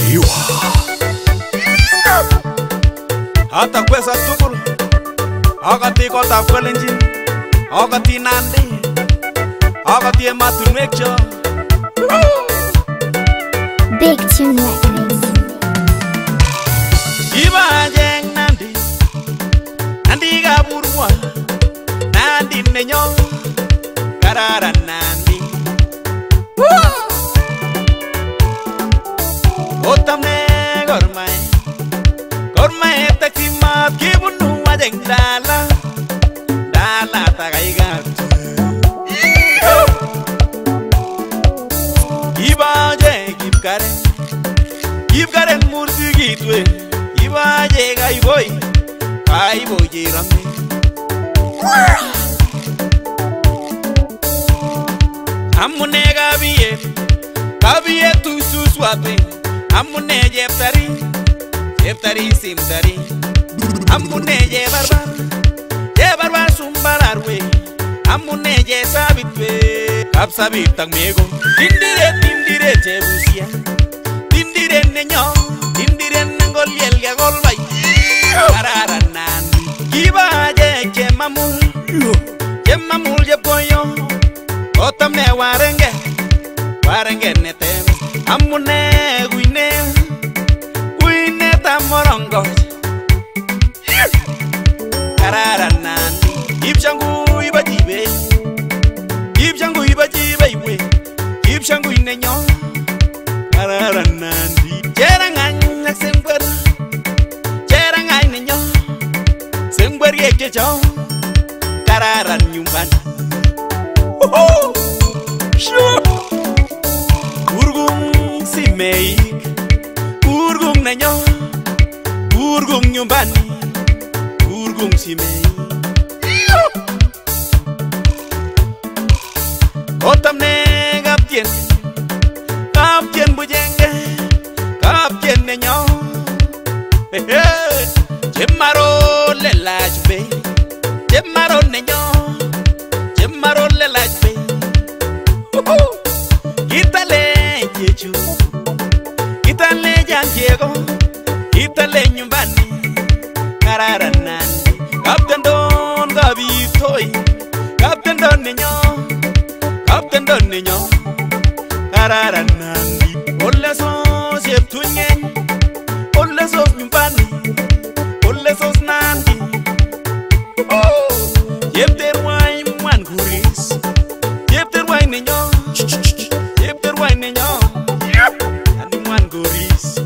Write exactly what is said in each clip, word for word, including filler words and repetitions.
Hata kwesa tukul Akati kotab Kalenjin Akati Nandi Akati ematunwek cho Big Tune Records. Iba jeng Nandi Nandi kaburwa Nandi nenyo Kararan Nandi Otamne gormai Gormai takimat kibunu wajeng dala Dala takaigat Iba jeng kip karen Kip karen mursi gitwe Iba jeng ay boy Ay boy jirame Amune gabiye Gabiye tu suswate Amune jeftari Jeftari simtari Amune je barbar Je barbar sumbararwe Amune je sabitwe Kap sabit tang mego Tindire tindire je busia Tindire nenyo Tindire nangol yel ya golbay Kararan Nandi Kiba je je mamul Je mamul je poyo Otamne warenge Warenge netem Amune guine Guine tamorongo Kararan Nandi Ipshangu iba jibe Ipshangu iba jibe iwe Ipshangu inenyo Kararan Nandi Jerangany nak sengber Jerangany nenyo Sengber yeke cho Kararan nyumban Urgung si meik Urgung nenyo Urgung nyumbani Urgung si meik Kotamne kaptien Kaptien bujenge Kaptien nenyo Jemaro le lajbe Jemaro nenyo Jemaro le lajbe Itale jeju Itale janjego Itale nyumbani Kararan Nandi Kapten don gabitoy Kapten don nenyo Kapten don nenyo Kararan Nandi Ole sos yep tunyen Ole sos nyumbani Ole sos Nandi Yep terway mwan guris Yep terway nenyo Yep terway nenyo Ani mwan guris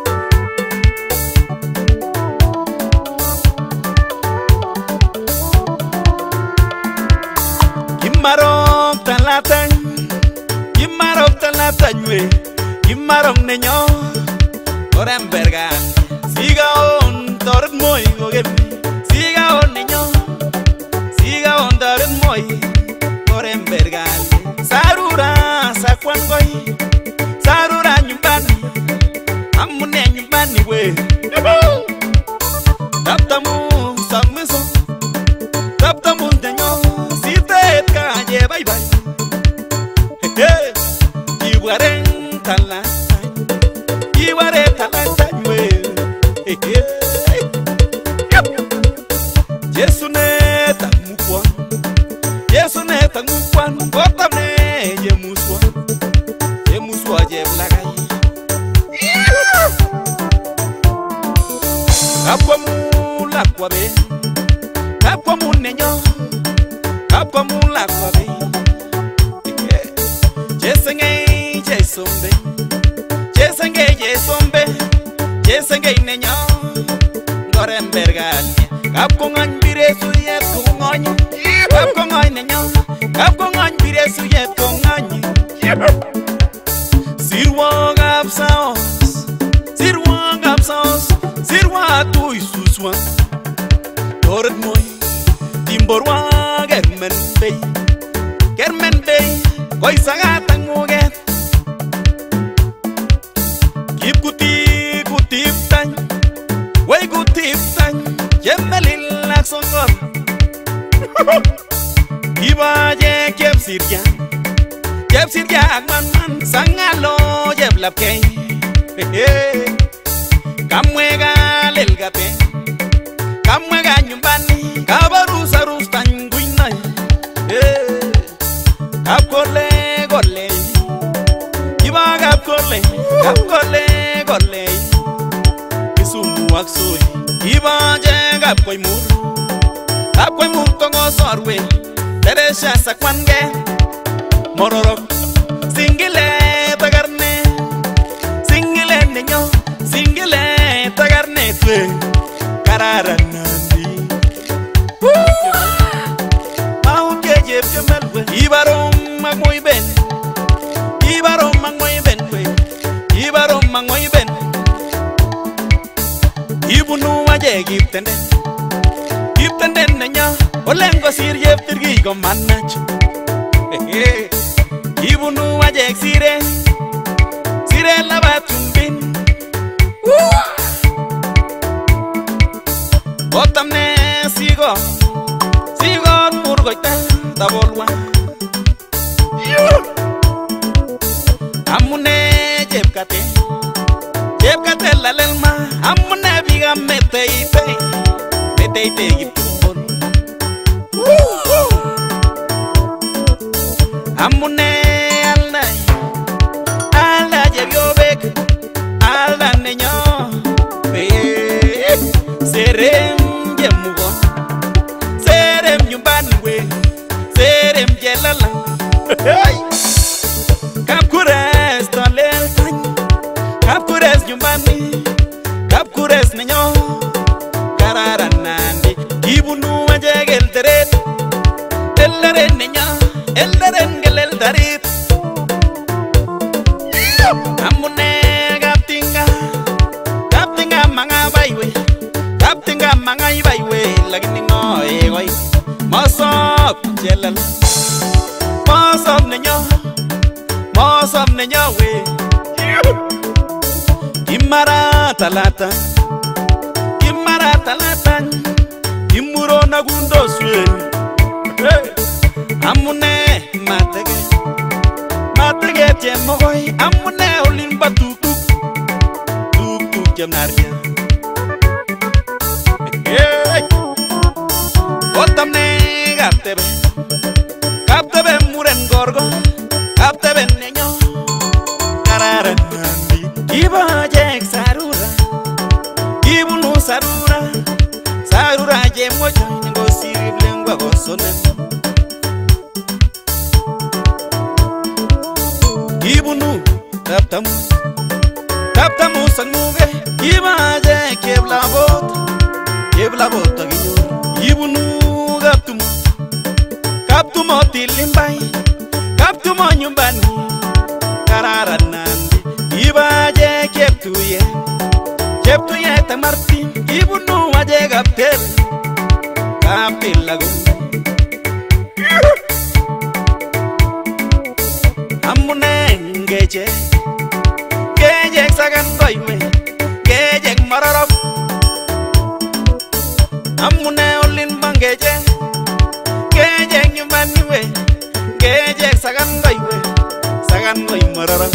Kimarong talatang Kimarong talatang we Kimarong nenyo Korem bergan Siga on toret moy gogemi Siga on nenyo Siga on toret moy Korem bergan Sarura sakwangoy Sarura nyumbani Amune nyumbani we Taptamu samiso Taptamu nenyo Sitet kaje bye bye Hey Iwaren talatay Iware talatay we Hey Yesu ne tamukwan Yesu ne tamukwan Kotamne je muswa Je muswa je blagay Kapwa mu lakwa be Kapwa mu nenyo Kapwa mu lakwa be Jesenge jesombe Jesenge jesombe Jesenge nenyo Ngorem bergali Kapko ngany bire suyet kungony Kapko ngany nenyo Kapko ngany bire suyet kungony Sirwa gapsaos Sirwa gapsaos Sirwa tu isuswa Toret moy Timborwa germen bey Germen bey Koy sagatang muget Kip kuti kutip tany Way kutip tany Jemelil ak songor Iba je kep sirja Kep sirja ak man man Sangalo jeb lapkay Kap kole kole Kisumu ak Soi Ibaje kap koimur Kap koimur kongo sorwe Teresha sakwange Mororok Singile tagarne Singile niño Singile tagarne tue Karara Nandi Maunke jeb jemelwe Ibarom magmoy ben Ibarom magmoy ben we Ibarom magmoy ben Ibunu waje giptende Giptende niño Olengo sir jeb tirgi go manach Ibunu waje sire Sire lava tumbin Botamne sigo Sigo murgoita tabolwa Amune jebkate Jebkate la lelma Amune biga mete ite Mete ite giptumbon Amune alay Ala jebiobek Ala neño Serem jemugo Serem nyumbanwe Serem jelala Kapkures tolel tany Kapkures nyumbani Kapkures neño Karara Nandi Ibunu wajegel teret Elaren neño Elaren gelel tarit Amune kaptinga Kaptinga manga baywe Kaptinga manga baywe Lagini ngoy goy Mosop jelal Mosop neño Mosop neño we Imara talata Imara talata Imuro nagundo suen Amune matege Matege jemogoy Amune olimba tukuk Tukuk jemnaria Botamne kaptebe Kaptebe muren gorgo Kaptebe neño Karara Nandi Iba jek sarura Ibunu sarura Sarura jemoja Ngo sirib lengwa gosonen Ibunu Taptamu Taptamu sanmuge Iba jek keblabot Keblabot aginyo Ibunu kaptumu Kaptumo tilimbay Kaptumo nyumbani Karara Nandi Ibaje keptuye Keptuye tamartin Ibunu waje kaptel Kaptil lagum Amune ngeje Geje sagan koyme Geje mararop Amune olin bangeje Geje nyumbani we Geje sagan koywe Sagan koy mararop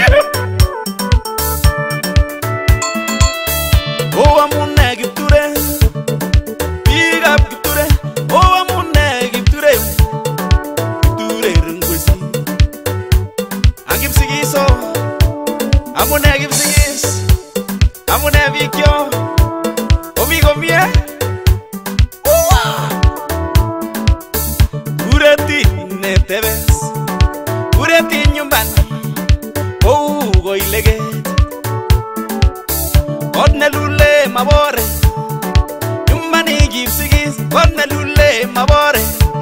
Oh amune gipture Big up gipture Oh amune gipture Gipture rungwesi Angip sigiso Amune gip sigis Amune vikyo Omigo mie Ureti netebes Ureti nyumbani Oh goilege Odne lule mabore Nyumbani gipsigis Odne lule mabore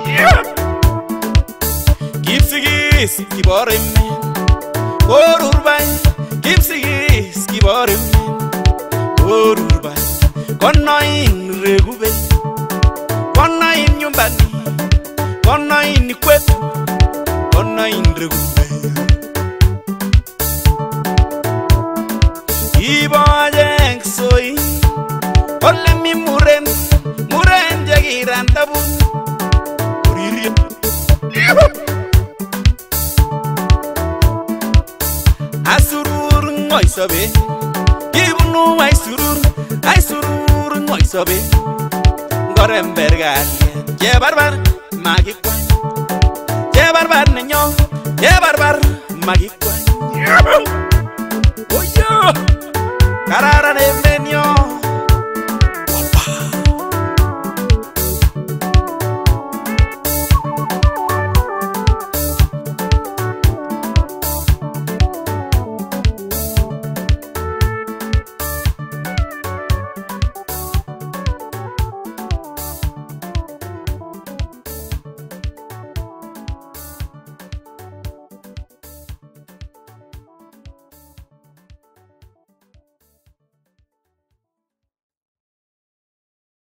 Gipsigis kibore me Korurbay Gipsigis kibore me Korurbay Konoin regube Konoin nyumbani Konoin kwetu Konoin regube Ibajeng Soi Ole mi muren Muren jagiran tabun Uriria Asurur ngoy sobe Ibunu ay surur Ay surur ngoy sobe Gorem bergal Je barbar magi kwan Je barbar neño Je barbar magi kwan Oyo, kararan emenyo.